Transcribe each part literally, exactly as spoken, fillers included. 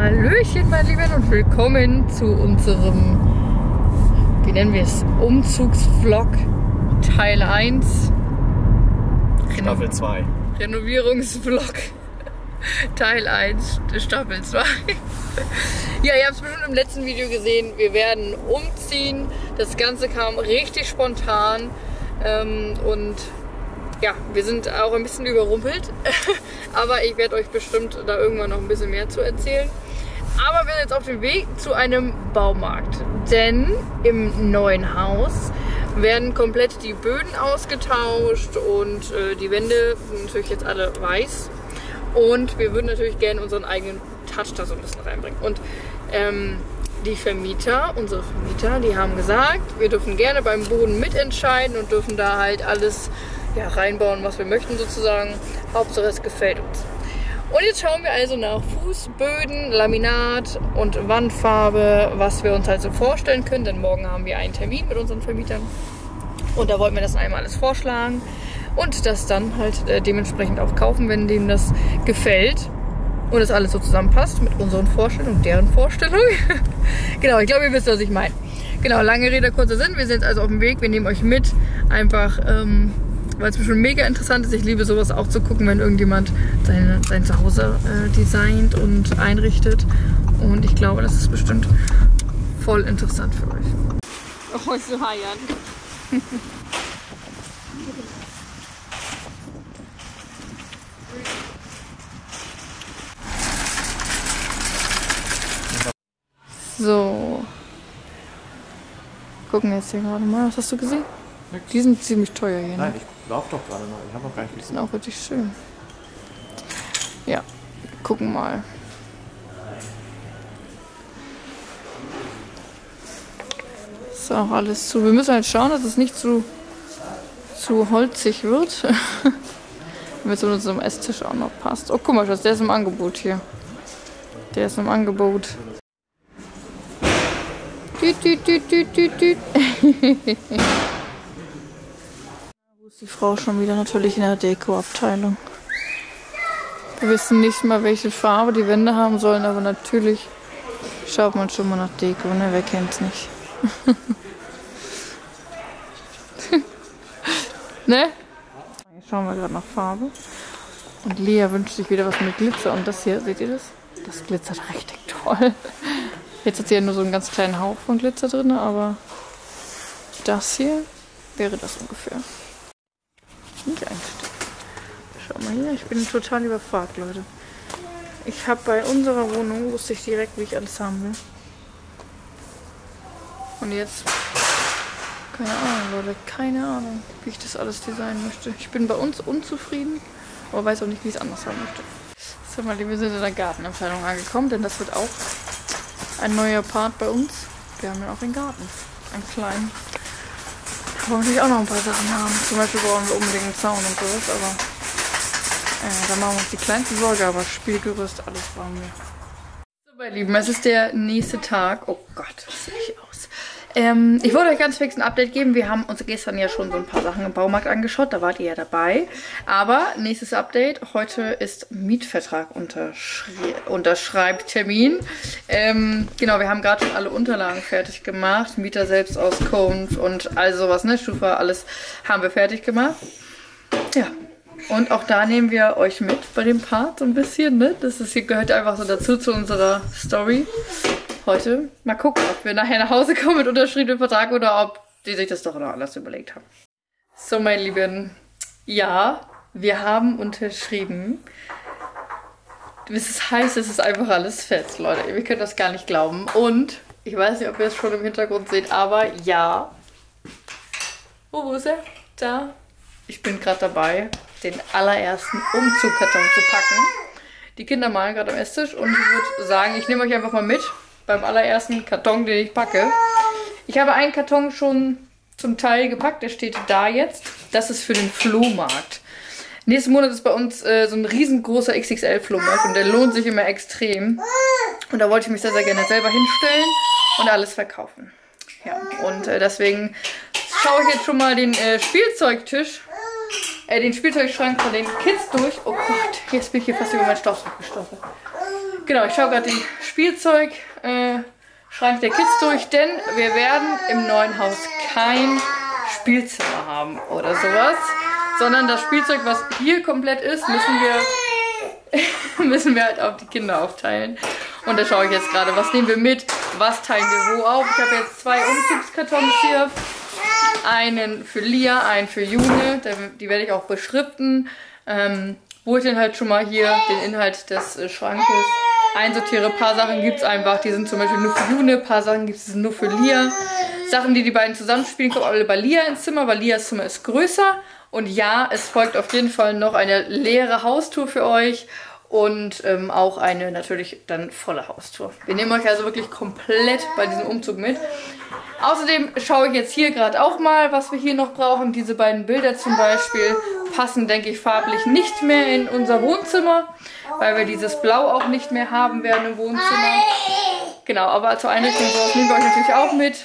Hallöchen, meine Lieben, und willkommen zu unserem, wie nennen wir es, Umzugsvlog Teil eins. Staffel zwei. Renovierungsvlog Teil eins, Staffel zwei. Ja, ihr habt es bestimmt im letzten Video gesehen, wir werden umziehen. Das Ganze kam richtig spontan ähm, und ja, wir sind auch ein bisschen überrumpelt. Aber ich werde euch bestimmt da irgendwann noch ein bisschen mehr zu erzählen. Aber wir sind jetzt auf dem Weg zu einem Baumarkt. Denn im neuen Haus werden komplett die Böden ausgetauscht und äh, die Wände sind natürlich jetzt alle weiß. Und wir würden natürlich gerne unseren eigenen Touch da so ein bisschen reinbringen. Und ähm, die Vermieter, unsere Vermieter, die haben gesagt, wir dürfen gerne beim Boden mitentscheiden und dürfen da halt alles ja, reinbauen, was wir möchten sozusagen. Hauptsache es gefällt uns. Und jetzt schauen wir also nach Fußböden, Laminat und Wandfarbe, was wir uns halt so vorstellen können. Denn morgen haben wir einen Termin mit unseren Vermietern. Und da wollten wir das einmal alles vorschlagen. Und das dann halt äh, dementsprechend auch kaufen, wenn denen das gefällt. Und es alles so zusammenpasst mit unseren Vorstellungen und deren Vorstellungen. Genau, ich glaube, ihr wisst, was ich meine. Genau, lange Rede, kurzer Sinn. Wir sind jetzt also auf dem Weg. Wir nehmen euch mit. Einfach, ähm, weil es bestimmt mega interessant ist. Ich liebe sowas auch zu gucken, wenn irgendjemand seine, sein Zuhause äh, designt und einrichtet. Und ich glaube, das ist bestimmt voll interessant für euch. Oh, so heiern. So. Gucken jetzt hier gerade mal. Was hast du gesehen? Nix. Die sind ziemlich teuer hier. Ne? Nein, ich laufe doch gerade noch. Ich habe noch gar nicht gesehen. Die sind auch richtig schön. Ja, gucken mal. Ist auch alles zu. Wir müssen halt schauen, dass es nicht zu, zu holzig wird. Damit es zu unserem Esstisch auch noch passt. Oh, guck mal, Schatz, der ist im Angebot hier. Der ist im Angebot. Düt, düt, düt, düt, düt, düt. Wo ist die Frau schon wieder? Natürlich in der Deko-Abteilung. Wir wissen nicht mal, welche Farbe die Wände haben sollen, aber natürlich schaut man schon mal nach Deko, ne? Wer kennt's nicht? Ne? Jetzt schauen wir gerade nach Farbe. Und Lea wünscht sich wieder was mit Glitzer. Und das hier, seht ihr das? Das glitzert richtig toll. Jetzt hat sie ja nur so einen ganz kleinen Hauch von Glitzer drin, aber das hier wäre das ungefähr. Nicht einstellen. Schau mal hier, ich bin total überfragt, Leute. Ich habe bei unserer Wohnung, wusste ich direkt, wie ich alles haben will. Und jetzt, keine Ahnung, Leute, keine Ahnung, wie ich das alles designen möchte. Ich bin bei uns unzufrieden, aber weiß auch nicht, wie ich es anders haben möchte. So, mal, wir sind in der Gartenabteilung angekommen, denn das wird auch ein neuer Part bei uns. Wir haben ja auch den Garten. Einen kleinen. Da wollen wir natürlich auch noch ein paar Sachen haben. Zum Beispiel brauchen wir unbedingt einen Zaun und sowas, aber äh, da machen wir uns die kleinste Sorge, aber Spielgerüst, alles brauchen wir. So, meine Lieben, es ist der nächste Tag. Oh Gott, was sehe ich aus? Ähm, ich wollte euch ganz fix ein Update geben. Wir haben uns gestern ja schon so ein paar Sachen im Baumarkt angeschaut. Da wart ihr ja dabei. Aber nächstes Update. Heute ist Mietvertrag unterschri Unterschreibtermin. Ähm, genau, wir haben gerade schon alle Unterlagen fertig gemacht. Mieter Selbstauskunft und all sowas, ne? Schufa, alles haben wir fertig gemacht. Ja. Und auch da nehmen wir euch mit bei dem Part so ein bisschen, ne? Das ist, hier gehört einfach so dazu zu unserer Story. Heute mal gucken, ob wir nachher nach Hause kommen mit unterschriebenem Vertrag oder ob die sich das doch noch anders überlegt haben. So, meine Lieben, ja, wir haben unterschrieben. Das heißt, es ist einfach alles fest, Leute. Wir können das gar nicht glauben. Und ich weiß nicht, ob ihr es schon im Hintergrund seht, aber ja. Oh, wo ist er? Da. Ich bin gerade dabei, den allerersten Umzugkarton zu packen. Die Kinder malen gerade am Esstisch und ich würde sagen, ich nehme euch einfach mal mit beim allerersten Karton, den ich packe. Ich habe einen Karton schon zum Teil gepackt, der steht da jetzt. Das ist für den Flohmarkt. Nächsten Monat ist bei uns äh, so ein riesengroßer X X L-Flohmarkt und der lohnt sich immer extrem. Und da wollte ich mich sehr, sehr gerne selber hinstellen und alles verkaufen. Ja, und äh, deswegen schaue ich jetzt schon mal den äh, Spielzeugtisch, äh, den Spielzeugschrank von den Kids durch. Oh Gott, jetzt bin ich hier fast über meinen Staubsauger gestoßen. Genau, ich schaue gerade den Spielzeug äh, Schrank der Kids durch, denn wir werden im neuen Haus kein Spielzimmer haben oder sowas, sondern das Spielzeug, was hier komplett ist, müssen wir, müssen wir halt auf die Kinder aufteilen. Und da schaue ich jetzt gerade, was nehmen wir mit, was teilen wir wo auf. Ich habe jetzt zwei Umzugskartons hier, einen für Lia, einen für June, die werde ich auch beschriften, ähm, wo ich dann halt schon mal hier den Inhalt des äh, Schrankes einsortiere. Ein paar Sachen gibt es einfach, die sind zum Beispiel nur für June, ein paar Sachen gibt es nur für Lia. Sachen, die die beiden zusammenspielen, kommen alle bei Lia ins Zimmer, weil Lias Zimmer ist größer. Und ja, es folgt auf jeden Fall noch eine leere Haustour für euch und ähm, auch eine natürlich dann volle Haustour. Wir nehmen euch also wirklich komplett bei diesem Umzug mit. Außerdem schaue ich jetzt hier gerade auch mal, was wir hier noch brauchen. Diese beiden Bilder zum Beispiel passen, denke ich, farblich nicht mehr in unser Wohnzimmer, weil wir dieses Blau auch nicht mehr haben werden im Wohnzimmer. Genau, aber zur Einrichtung sowas nehmen wir euch natürlich auch mit.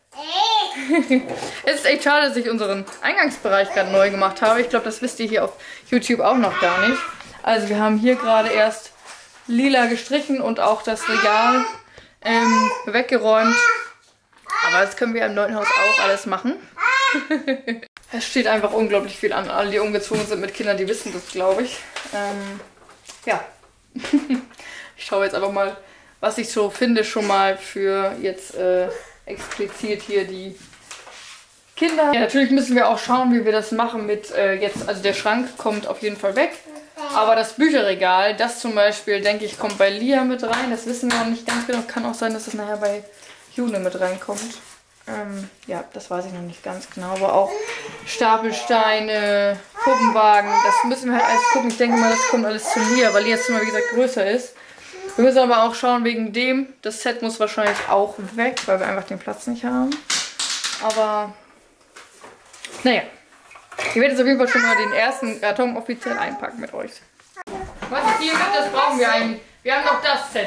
Es ist echt schade, dass ich unseren Eingangsbereich gerade neu gemacht habe. Ich glaube, das wisst ihr hier auf YouTube auch noch gar nicht. Also wir haben hier gerade erst lila gestrichen und auch das Regal ähm, weggeräumt. Aber das können wir im neuen Haus auch alles machen. Es steht einfach unglaublich viel an. Alle, die umgezogen sind mit Kindern, die wissen das, glaube ich. Ähm, ja. Ich schaue jetzt einfach mal, was ich so finde, schon mal für jetzt äh, explizit hier die Kinder. Ja, natürlich müssen wir auch schauen, wie wir das machen mit äh, jetzt, also der Schrank kommt auf jeden Fall weg. Aber das Bücherregal, das zum Beispiel, denke ich, kommt bei Lia mit rein. Das wissen wir noch nicht ganz genau. Kann auch sein, dass es nachher bei June mit reinkommt. Ähm, ja, das weiß ich noch nicht ganz genau. Aber auch Stapelsteine, Puppenwagen, das müssen wir halt alles gucken. Ich denke mal, das kommt alles zu Lia, weil Lias Zimmer, wie gesagt, größer ist. Wir müssen aber auch schauen wegen dem. Das Set muss wahrscheinlich auch weg, weil wir einfach den Platz nicht haben. Aber, naja. Ich werde jetzt auf jeden Fall schon mal den ersten Karton offiziell einpacken mit euch. Was ist hier mit? Das brauchen wir eigentlich. Wir haben noch das Set.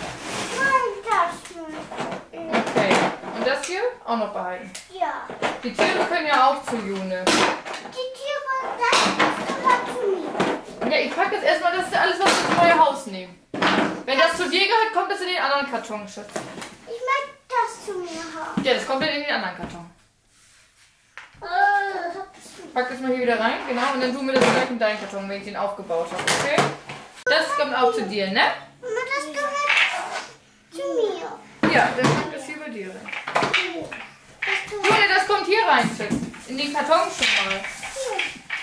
Okay. Und das hier auch noch behalten? Ja. Die Tiere können ja auch zu June. Die Tiere, das gehört zu mir. Ja, ich packe jetzt erstmal, das ist alles, was wir ins neue Haus nehmen. Wenn das zu dir gehört, kommt das in den anderen Karton, Schatz. Ich möchte das zu mir haben. Ja, das kommt dann in den anderen Karton. Äh, Pack das mal hier wieder rein, genau, und dann tun wir das gleich in deinen Karton, wenn ich den aufgebaut habe, okay? Das kommt auch zu dir, ne? Mama, das gehört zu mir. Ja, dann pack das hier bei dir rein. Das gehört Jule, das kommt hier rein, Schatz. In den Karton schon mal. hier.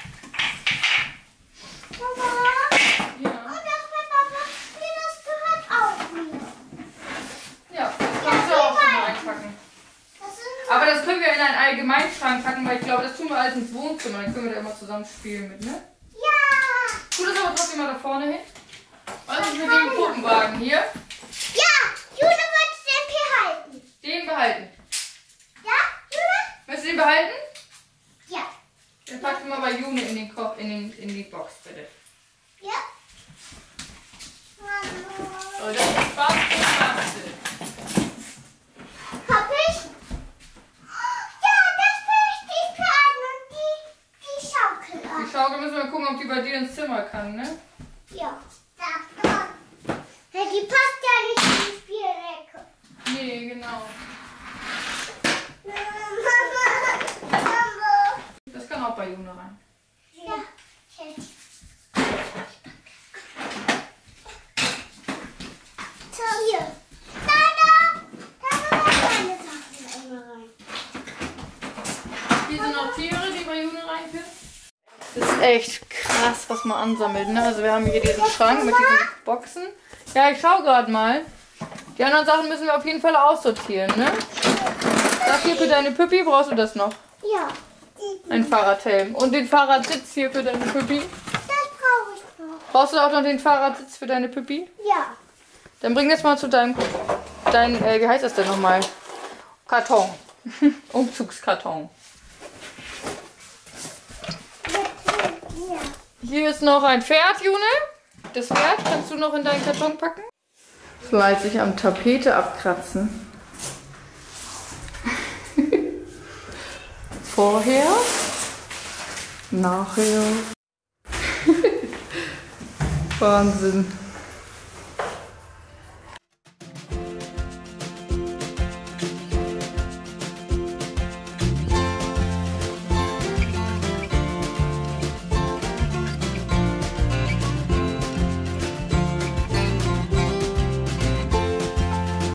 Mama, Ja. und das mit Papa, hier, das gehört auch mir. Ja, das kannst du auch schon mal einpacken. Das ist Aber das können wir in einen Allgemeinschrank packen, weil ich glaube, das tun wir alles ins Wohnzimmer. Dann können wir da immer zusammen spielen mit, ne? ja. Tu das aber trotzdem mal da vorne hin. Was ist mit dem Puppenwagen hier? Ja, Jule wird den behalten. Den behalten. Ja, Jule? Willst du den behalten? Ja. Dann pack du mal bei June in den Kopf, in, den, in die Box, bitte. Ja. So, das ist Spaß und Bastel. Hab ich? Ja, das möchte ich planen und die, die Schaukel an. Die Schaukel müssen wir gucken, ob die bei dir ins Zimmer kann, ne? Ja. Da, da. Ja, die passt ja nicht in die Spielecke. Nee, genau. Mama, Mama. Das kann auch bei June rein. Ja, Schatz. So, hier. Da, da. Da gehören meine Sachen immer rein. Hier sind noch Tiere, die bei June rein können. Das ist echt krass, was man ansammelt, ne? Also wir haben hier diesen Schrank mit diesen Boxen. Ja, ich schau gerade mal. Die anderen Sachen müssen wir auf jeden Fall aussortieren, ne? Das hier für deine Püppi, brauchst du das noch? Ja. Ein Fahrradhelm. Und den Fahrradsitz hier für deine Püppi. Das brauche ich noch. Brauchst du auch noch den Fahrradsitz für deine Püppi? Ja. Dann bring das mal zu deinem, dein, äh, wie heißt das denn nochmal? Karton. Umzugskarton. Hier ist noch ein Pferd, June. Das Pferd kannst du noch in deinen Karton packen. Fleißig am Tapete abkratzen. Vorher. Nachher. Wahnsinn.